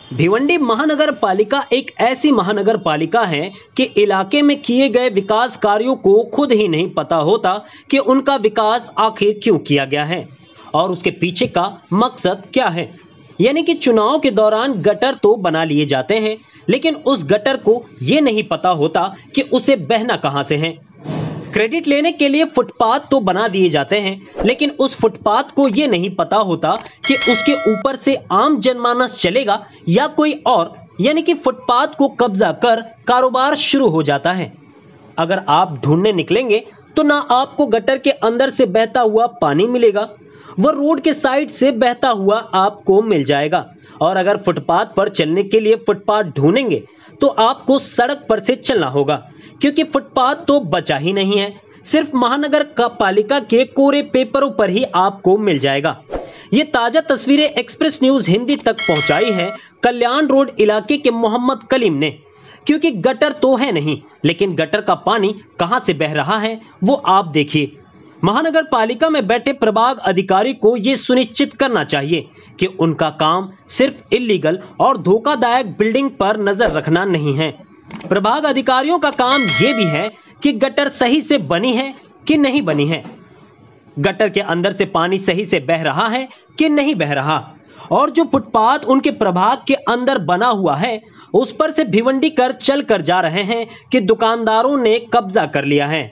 भिवंडी महानगर पालिका एक ऐसी महानगर पालिका है कि इलाके में किए गए विकास कार्यों को खुद ही नहीं पता होता कि उनका विकास आखिर क्यों किया गया है और उसके पीछे का मकसद क्या है। यानी कि चुनाव के दौरान गटर तो बना लिए जाते हैं, लेकिन उस गटर को ये नहीं पता होता कि उसे बहना कहां से है। क्रेडिट लेने के लिए फुटपाथ तो बना दिए जाते हैं, लेकिन उस फुटपाथ को ये नहीं पता होता कि उसके ऊपर से आम जनमानस चलेगा या कोई और, यानी कि फुटपाथ को कब्जा कर कारोबार शुरू हो जाता है। अगर आप ढूंढने निकलेंगे तो ना आपको गटर के अंदर से बहता हुआ पानी मिलेगा, वह रोड के साइड से बहता हुआ आपको मिल जाएगा। और अगर फुटपाथ पर चलने के लिए फुटपाथ ढूंढेंगे तो आपको सड़क पर से चलना होगा, क्योंकि फुटपाथ तो बचा ही नहीं है, सिर्फ महानगर का पालिका के कोरे पेपरों पर ही आपको मिल जाएगा। ये ताजा तस्वीरें एक्सप्रेस न्यूज हिंदी तक पहुंचाई है कल्याण रोड इलाके के मोहम्मद कलीम ने। क्योंकि गटर तो है नहीं, लेकिन गटर का पानी कहां से बह रहा है वो आप देखिए। महानगर पालिका में बैठे प्रभाग अधिकारी को यह सुनिश्चित करना चाहिए कि उनका काम सिर्फ इल्लीगल और धोखादायक बिल्डिंग पर नजर रखना नहीं है। प्रभाग अधिकारियों का काम यह भी है कि गटर सही से बनी है कि नहीं बनी है, गटर के अंदर से पानी सही से बह रहा है कि नहीं बह रहा, और जो फुटपाथ उनके प्रभाग के अंदर बना हुआ है उस पर से भिवंडी कर चल कर जा रहे हैं कि दुकानदारों ने कब्जा कर लिया है।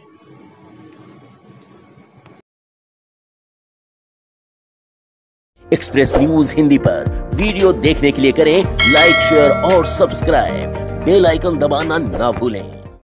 एक्सप्रेस न्यूज हिंदी पर वीडियो देखने के लिए करें लाइक, शेयर और सब्सक्राइब। बेल आइकन दबाना ना भूलें।